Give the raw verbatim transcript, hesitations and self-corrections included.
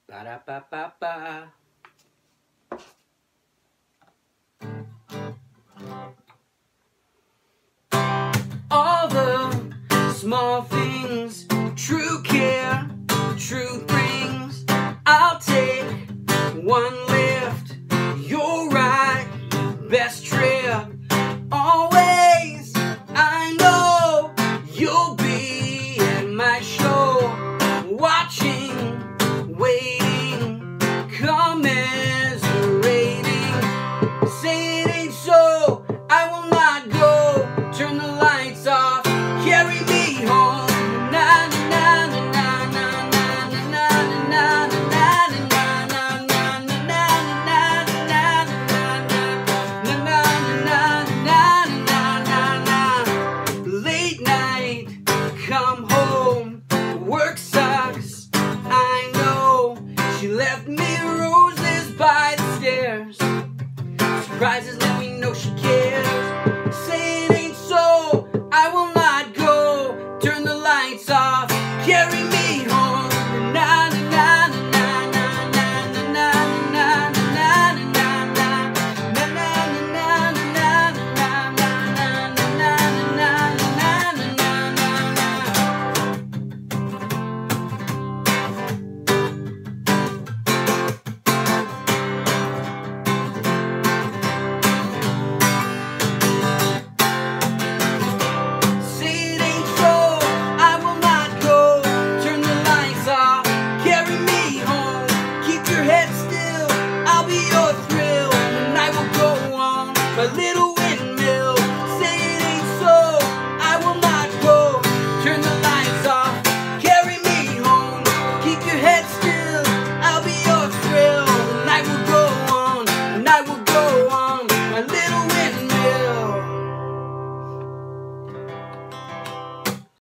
Ba-da-ba-ba-ba. All the small things, true care, true things. I'll take one lift, you're right, best trip. Always, I know you'll be at my show, watching, waiting, commiserating. Say it ain't so, I will not go. Turn the lights off, carry me home. Na na na na na na na na na na. Late night, come home, work sucks, I know. She left me roses by the stairs. Surprises let me know she cares. Say it ain't so, I will not go. Turn the lights off, carry me home. Na na na na na na na na na na a little